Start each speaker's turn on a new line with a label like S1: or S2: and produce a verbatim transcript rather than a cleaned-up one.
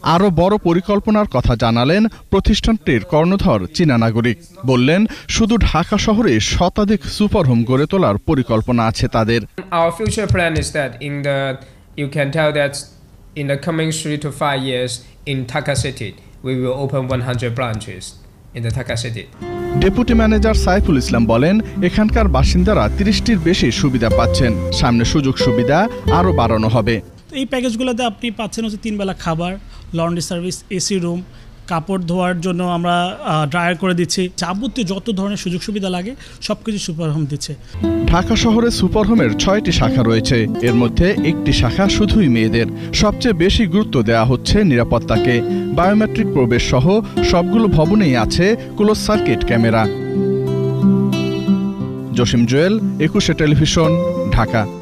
S1: আরও বড় পরিকল্পনার কথা জানালেন প্রতিষ্ঠানটির কর্ণধর চীনা নাগরিক। বললেন, শুধু ঢাকা শহরে শতাধিক সুপার হোম গড়ে তোলার পরিকল্পনা আছে তাদের।
S2: Our future plan is that in the you can tell that in the coming three to five years in Dhaka city we will open one hundred branches in the Dhaka city.
S1: Deputy manager Saiful Islam বলেন, এখানকার বাসিন্দারা তিরিশটির বেশি সুবিধা পাচ্ছেন। সামনে সুযোগ সুবিধা আরও বাড়ানো হবে।
S3: এই প্যাকেজগুলোতে আপনি পাচ্ছেন হচ্ছে তিন বেলা খাবার, লন্ড্রি সার্ভিস, এসি রুম, কাপড় ধোয়ার জন্য আমরা ড্রায়ার করে দিচ্ছি। যাবতীয় যত ধরনের সুযোগ সুবিধা লাগে সবকিছু সুপার হোম দিচ্ছে।
S1: ঢাকা শহরে সুপার হোমের ছয়টি শাখা রয়েছে। এর মধ্যে একটি শাখা শুধুই মেয়েদের। সবচেয়ে বেশি গুরুত্ব দেওয়া হচ্ছে নিরাপত্তাকে। বায়োমেট্রিক প্রবেশ সহ সবগুলো ভবনেই আছে close circuit camera. Jasim Jewel, Ekushey television, Dhaka.